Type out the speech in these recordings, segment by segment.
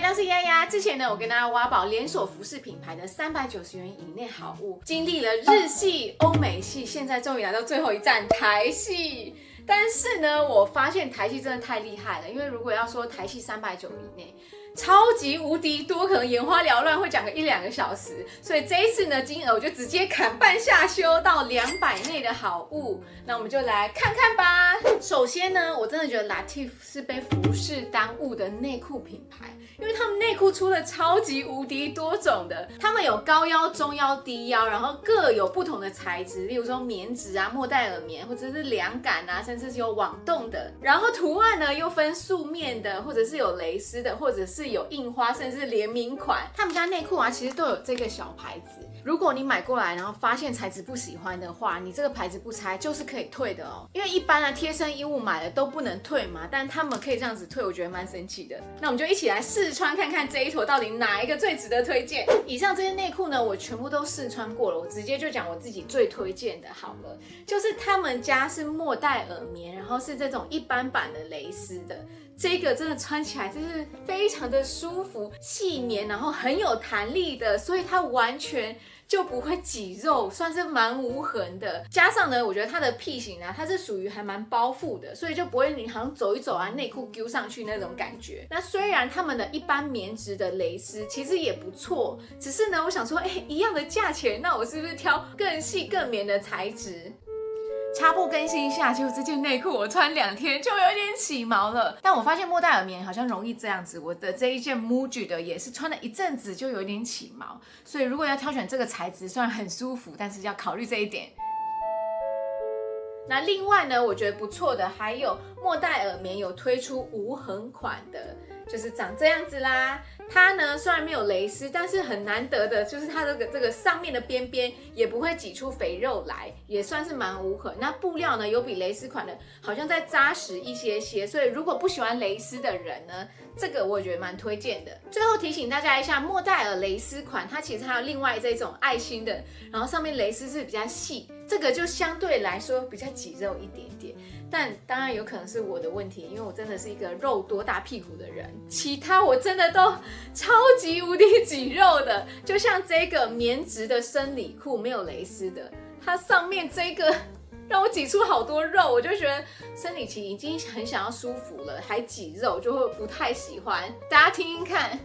大家是丫丫。之前呢，我跟大家挖宝连锁服饰品牌的390元以内好物，经历了日系、欧美系，现在终于来到最后一站台系。但是呢，我发现台系真的太厉害了，因为如果要说台系390以内，超级无敌多，可能眼花缭乱，会讲个1-2个小时。所以这一次呢，金额我就直接砍半下修到200内的好物。那我们就来看看吧。首先呢，我真的觉得 Lativ 是被服饰耽误的内裤品牌，因为他们内裤出了超级无敌多种的，他们有高腰、中腰、低腰，然后各有不同的材质，例如说棉质啊、莫代尔棉，或者是凉感啊，甚至是有网洞的。然后图案呢又分素面的，或者是有蕾丝的，或者是有印花，甚至是联名款。他们家内裤啊，其实都有这个小牌子。如果你买过来，然后发现材质不喜欢的话，你这个牌子不拆就是可以退的哦。因为一般啊贴身衣物买了都不能退嘛，但他们可以这样子退，我觉得蛮神奇的。那我们就一起来试穿看看这一坨到底哪一个最值得推荐。以上这些内裤呢，我全部都试穿过了，我直接就讲我自己最推荐的好了，就是他们家是莫代尔棉，然后是这种一般版的蕾丝的。这个真的穿起来真是非常的舒服，细绵，然后很有弹力的，所以它完全就不会挤肉，算是蛮无痕的。加上呢，我觉得它的屁型啊，它是属于还蛮包覆的，所以就不会你好像走一走啊，内裤丢上去那种感觉。那虽然他们的一般棉质的蕾丝其实也不错，只是呢，我想说，一样的价钱，那我是不是挑更细更绵的材质？插播更新一下，就这件内裤我穿2天就有点起毛了。但我发现莫代尔棉好像容易这样子，我的这一件 Muji 的也是穿了一阵子就有点起毛，所以如果要挑选这个材质，虽然很舒服，但是要考虑这一点。那另外呢，我觉得不错的还有莫代尔棉有推出无痕款的，就是长这样子啦。它呢虽然没有蕾丝，但是很难得的就是它这个上面的边边也不会挤出肥肉来，也算是蛮无痕。那布料呢有比蕾丝款的好像再扎实一些些，所以如果不喜欢蕾丝的人呢，这个我觉得蛮推荐的。最后提醒大家一下，莫代尔蕾丝款它其实还有另外这种爱心的，然后上面蕾丝是比较细，这个就相对来说比较挤肉一点点。但当然有可能是我的问题，因为我真的是一个肉多大屁股的人，其他我真的都超级无敌挤肉的。就像这个棉质的生理裤，没有蕾丝的，它上面这个让我挤出好多肉，我就觉得生理期已经很想要舒服了，还挤肉就会不太喜欢。大家听听看。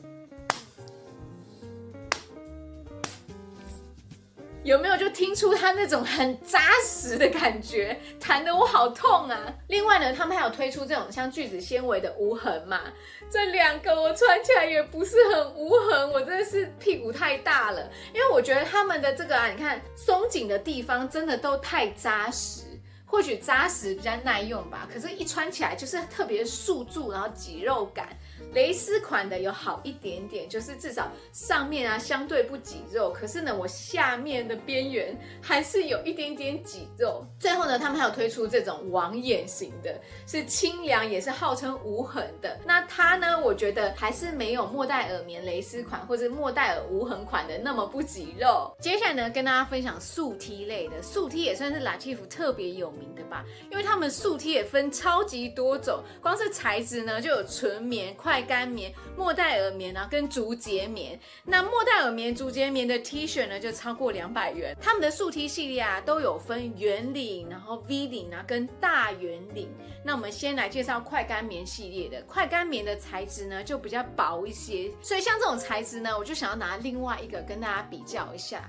有没有就听出它那种很扎实的感觉，弹得我好痛啊！另外呢，他们还有推出这种像聚酯纤维的无痕嘛，这2个我穿起来也不是很无痕，我真的是屁股太大了。因为我觉得他们的这个啊，你看松紧的地方真的都太扎实。或许扎实比较耐用吧，可是一穿起来就是特别束住，然后挤肉感。蕾丝款的有好一点点，就是至少上面啊相对不挤肉，可是呢我下面的边缘还是有一点点挤肉。最后呢，他们还有推出这种网眼型的，是清凉，也是号称无痕的。那它呢，我觉得还是没有莫代尔棉蕾丝款或者莫代尔无痕款的那么不挤肉。接下来呢，跟大家分享素 T 类的，素 T 也算是 Lativ 特别有名的吧，因为他们素 T 也分超级多种，光是材质呢就有纯棉、快干棉、莫代尔棉啊，跟竹节棉。那莫代尔棉、竹节棉的 T 恤呢，就超过200元。他们的素 T 系列啊，都有分圆领，然后 V 领啊，跟大圆领。那我们先来介绍快干棉系列的。快干棉的材质呢，就比较薄一些，所以像这种材质呢，我就想要拿另外一个跟大家比较一下。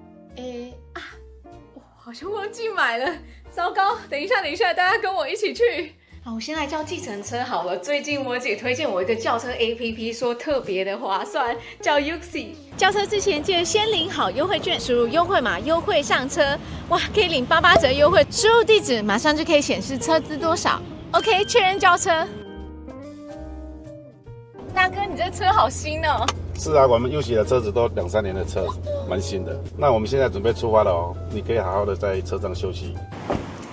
好像忘记买了，糟糕！等一下，大家跟我一起去。好，我先来叫计程车好了。最近我姐推荐我一个轿车 APP， 说特别的划算，叫 Uxi。叫车之前记得先领好优惠券，输入优惠码，优惠上车，哇，可以领88折优惠。输入地址，马上就可以显示车资多少。OK， 确认交车。大哥，你这车好新哦。 是啊，我们Uxi的车子都2-3年的车，蛮新的。那我们现在准备出发了哦，你可以好好的在车上休息。 如果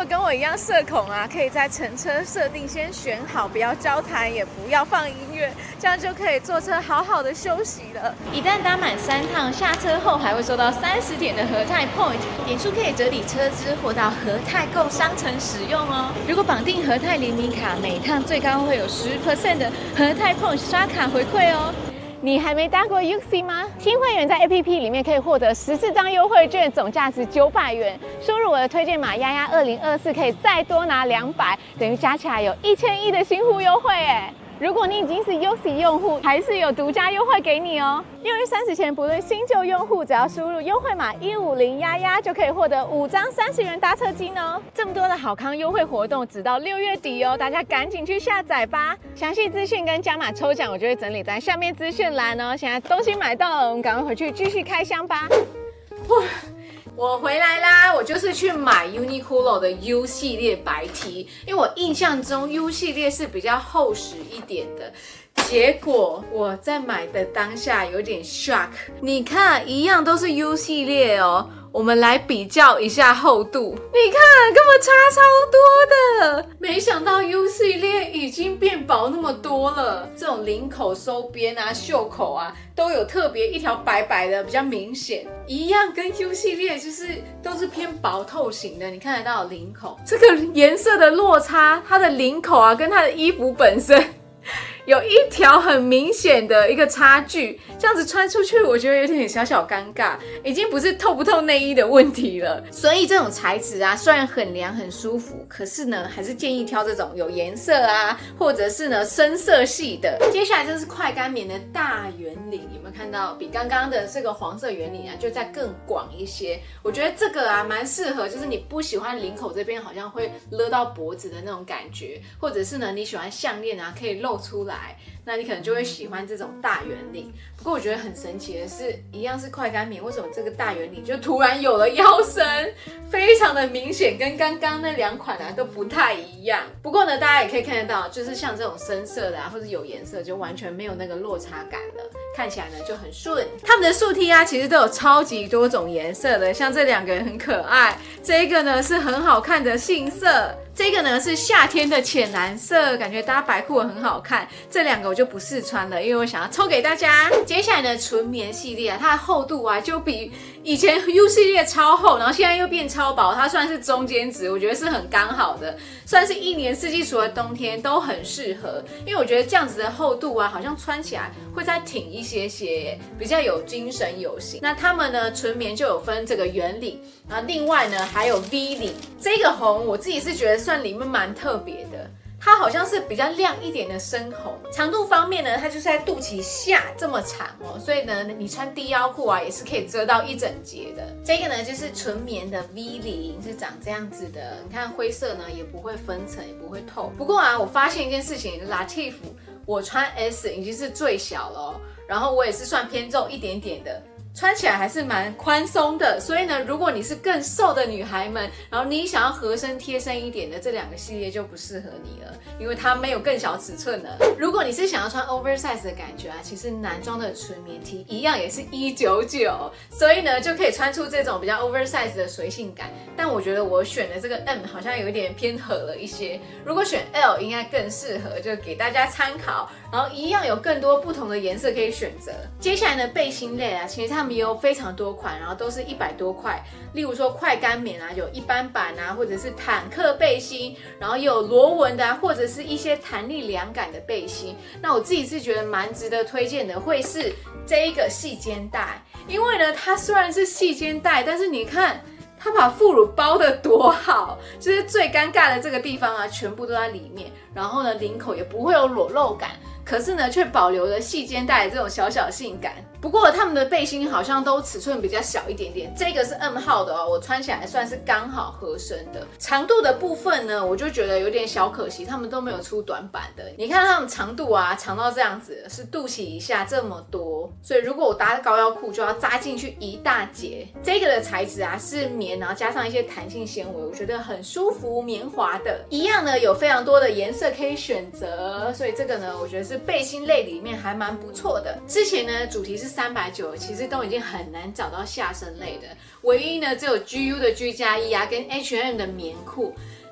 跟我一样社恐啊，可以在乘车设定先选好，不要交谈，也不要放音乐，这样就可以坐车好好的休息了。一旦搭满3趟，下车后还会收到30点的和泰 Point， 点数可以折抵车资或到和泰购商城使用哦。如果绑定和泰联名卡，每趟最高会有10% 的和泰 Point 刷卡回馈哦。你还没搭过 UXi 吗？新会员在 APP 里面可以获得14张优惠券，总价值900元。输入我的推荐码丫2024，可以再多拿200，等于加起来有1100的新户优惠哎。如果你已经是 UXi 用户，还是有独家优惠给你哦。6月30前，不论新旧用户，只要输入优惠码150丫就可以获得5张30元搭车金哦。这么多的好康优惠活动，直到6月底哦，大家赶紧去下载吧。详细资讯跟加码抽奖，我就会整理在下面资讯栏哦。现在东西买到了，我们赶快回去继续开箱吧。我回来啦，我就是去买 Uniqlo 的 U 系列白 T， 因为我印象中 U 系列是比较厚实一点的。结果我在买的当下有点 shock， 你看一样都是 U 系列哦，我们来比较一下厚度，你看根本差超多的。没想到 U 系列已经变薄那么多了，这种领口收边啊、袖口啊都有特别一条白白的，比较明显。一样跟 U 系列就是都是偏薄透型的，你看得到领口这个颜色的落差，它的领口啊跟它的衣服本身有一条很明显的一个差距，这样子穿出去我觉得有点小小尴尬，已经不是透不透内衣的问题了。所以这种材质啊，虽然很凉很舒服，可是呢还是建议挑这种有颜色啊，或者是呢深色系的。接下来这是快干棉的大圆领，有没有看到比刚刚的这个黄色圆领啊就再更广一些？我觉得这个啊蛮适合，就是你不喜欢领口这边好像会勒到脖子的那种感觉，或者是呢你喜欢项链啊可以露出来，那你可能就会喜欢这种大圆领。不过我觉得很神奇的是，一样是快干棉，为什么这个大圆领就突然有了腰身，非常的明显，跟刚刚那2款啊都不太一样。不过呢，大家也可以看得到，就是像这种深色的啊，或者有颜色，就完全没有那个落差感了，看起来呢就很顺。他们的素 T 啊，其实都有超级多种颜色的，像这2个很可爱，这一个呢是很好看的杏色。这个呢是夏天的浅蓝色，感觉搭白裤很好看。这2个我就不试穿了，因为我想要抽给大家。接下来呢，纯棉系列啊，它的厚度啊就比以前 U 系列超厚，然后现在又变超薄，它算是中间值，我觉得是很刚好的，算是一年四季除了冬天都很适合。因为我觉得这样子的厚度啊，好像穿起来会再挺一些些，比较有精神有型。那他们呢，纯棉就有分这个圆领，然后另外呢还有 V 领。这个红我自己是觉得算里面蛮特别的，它好像是比较亮一点的深红。长度方面呢，它就是在肚脐下这么长哦，所以呢你穿低腰裤啊也是可以遮到一整截的。这个呢就是纯棉的 V 领，是长这样子的。你看灰色呢也不会分层，也不会透。不过啊，我发现一件事情 ，Lativ 我穿 S 已经是最小了哦，然后我也是算偏重一点点的。穿起来还是蛮宽松的，所以呢，如果你是更瘦的女孩们，然后你想要合身贴身一点的，这2个系列就不适合你了，因为它没有更小尺寸的。如果你是想要穿 oversize 的感觉啊，其实男装的纯棉 T 一样也是199，所以呢就可以穿出这种比较 oversize 的随性感。但我觉得我选的这个 M 好像有一点偏合了一些，如果选 L 应该更适合，就给大家参考。然后一样有更多不同的颜色可以选择。接下来呢，背心类啊，其实他们也有非常多款，然后都是100多块。例如说快干棉啊，有一般版啊，或者是坦克背心，然后也有螺纹的啊，或者是一些弹力凉感的背心。那我自己是觉得蛮值得推荐的，会是这一个细肩带，因为呢，它虽然是细肩带，但是你看。它把副乳包得多好，就是最尴尬的这个地方啊，全部都在里面。然后呢，领口也不会有裸露感，可是呢，却保留了细肩带的这种小小性感。不过他们的背心好像都尺寸比较小一点点，这个是 M 号的哦，我穿起来算是刚好合身的。长度的部分呢，我就觉得有点小可惜，他们都没有出短版的。你看他们长度啊，长到这样子，是肚脐以下这么多，所以如果我搭高腰裤就要扎进去一大截。这个的材质啊是棉，然后加上一些弹性纤维，我觉得很舒服，棉滑的。一样呢，有非常多的颜色可以选择，所以这个呢，我觉得是背心类里面还蛮不错的。之前呢，主题是390，其实都已经很难找到下身类的，唯一呢只有 GU 的 G+1啊，跟 H&M 的棉裤。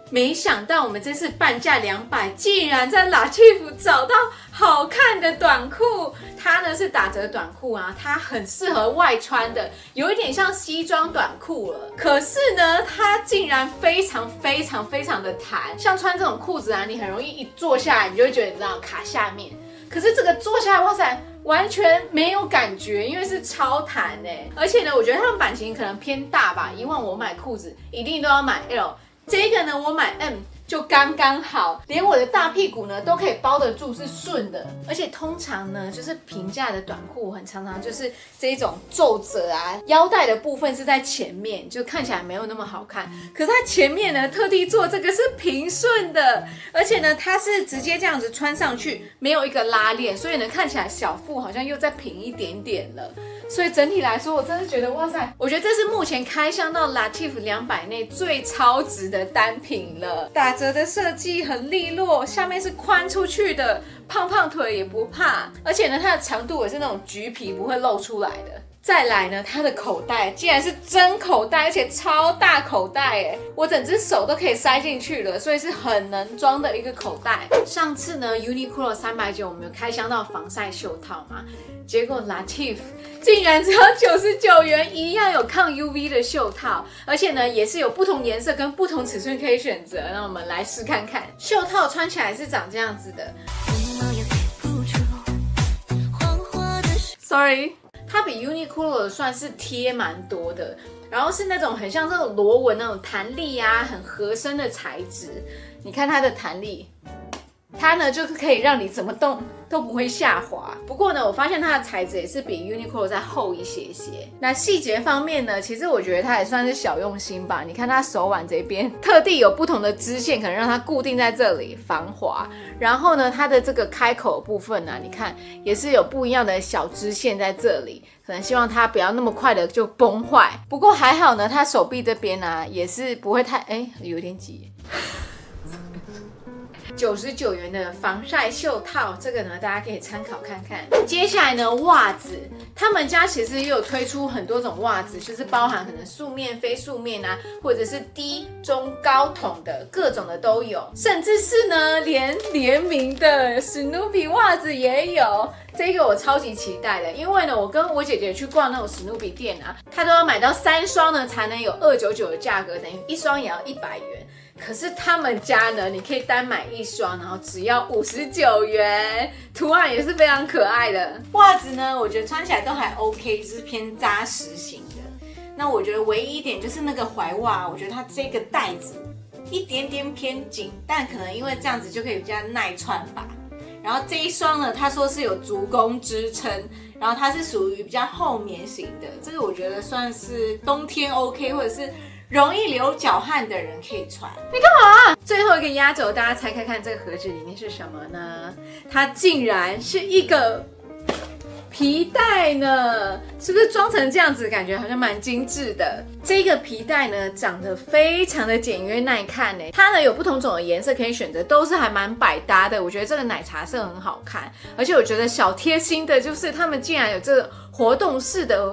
没想到我们这次半价200，竟然在 Lativ 找到好看的短裤。它呢是打折短裤啊，它很适合外穿的，有一点像西装短裤了。可是呢，它竟然非常的弹，像穿这种裤子啊，你很容易一坐下来，你就会觉得你知道卡下面。可是这个坐下来，哇塞，完全没有感觉，因为是超弹欸。而且呢，我觉得它们版型可能偏大吧。以往我买裤子一定都要买 L， 这个呢我买 M。就刚刚好，连我的大屁股呢都可以包得住，是顺的。而且通常呢，就是平价的短裤，很常常就是这种皱褶啊，腰带的部分是在前面，就看起来没有那么好看。可是它前面呢，特地做这个是平顺的，而且呢，它是直接这样子穿上去，没有一个拉链，所以呢，看起来小腹好像又再平一点点了。所以整体来说，我真的觉得哇塞，我觉得这是目前开箱到 Lativ 200内最超值的单品了。打折的设计很利落，下面是宽出去的，胖胖腿也不怕，而且呢，它的长度也是那种橘皮，不会露出来的。再来呢，它的口袋竟然是真口袋，而且超大口袋哎，我整只手都可以塞进去了，所以是很能装的一个口袋。上次呢 Uniqlo 390我们有开箱到防晒袖套嘛，结果 Lativ 竟然只要99元，一样有抗 UV 的袖套，而且呢也是有不同颜色跟不同尺寸可以选择。那我们来试看看，袖套穿起来是长这样子的。Sorry。它比 Uniqlo 的算是贴蛮多的，然后是那种很像这种螺纹那种弹力啊，很合身的材质。你看它的弹力，它呢就是可以让你怎么动都不会下滑。不过呢，我发现它的材质也是比 Uniqlo 再厚一些些。那细节方面呢，其实我觉得它也算是小用心吧。你看它手腕这边特地有不同的支线，可能让它固定在这里防滑。然后呢，它的这个开口的部分呢，你看也是有不一样的小支线在这里，可能希望它不要那么快的就崩坏。不过还好呢，它手臂这边呢也是不会太有点挤。99元的防晒袖套，这个呢大家可以参考看看。接下来呢，袜子，他们家其实也有推出很多种袜子，就是包含可能素面、非素面啊，或者是低、中、高筒的各种的都有，甚至是呢连联名的史努比袜子也有。这个我超级期待的，因为呢，我跟我姐姐去逛那种史努比店啊，她都要买到3双呢才能有299的价格，等于1双也要100元。可是他们家呢，你可以单买1双，然后只要59元，图案也是非常可爱的。袜子呢，我觉得穿起来都还 OK， 就是偏扎实型的。那我觉得唯一一点就是那个踝袜，我觉得它这个带子一点点偏紧，但可能因为这样子就可以比较耐穿吧。然后这一双呢，他说是有足弓支撑，然后它是属于比较厚棉型的，这个我觉得算是冬天 OK， 或者是容易流脚汗的人可以穿。你干嘛？最后一个压轴，大家猜看看这个盒子里面是什么呢？它竟然是一个皮带呢，是不是装成这样子，感觉好像蛮精致的？这个皮带呢，长得非常的简约耐看呢。它呢有不同种的颜色可以选择，都是还蛮百搭的。我觉得这个奶茶色很好看，而且我觉得小贴心的就是他们竟然有这个活动式的，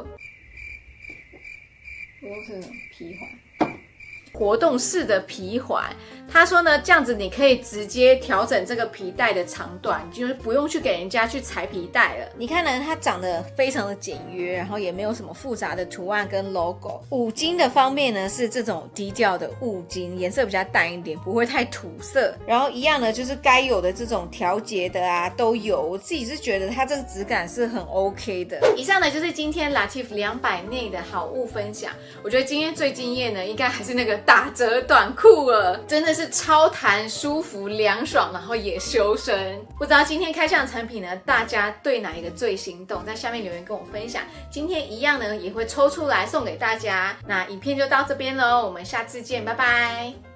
活动式的皮环。他说呢，这样子你可以直接调整这个皮带的长短，就是不用去给人家去裁皮带了。你看呢，它长得非常的简约，然后也没有什么复杂的图案跟 logo。五金的方面呢，是这种低调的雾金，颜色比较淡一点，不会太土色。然后一样呢，就是该有的这种调节的啊都有。我自己是觉得它这个质感是很 OK 的。以上呢就是今天 Lativ 200内的好物分享。我觉得今天最惊艳的应该还是那个打折短裤了，真的是超弹、舒服、凉爽，然后也修身。不知道今天开箱的产品呢，大家对哪一个最心动？在下面留言跟我分享。今天一样呢，也会抽出来送给大家。那影片就到这边喽，我们下次见，拜拜。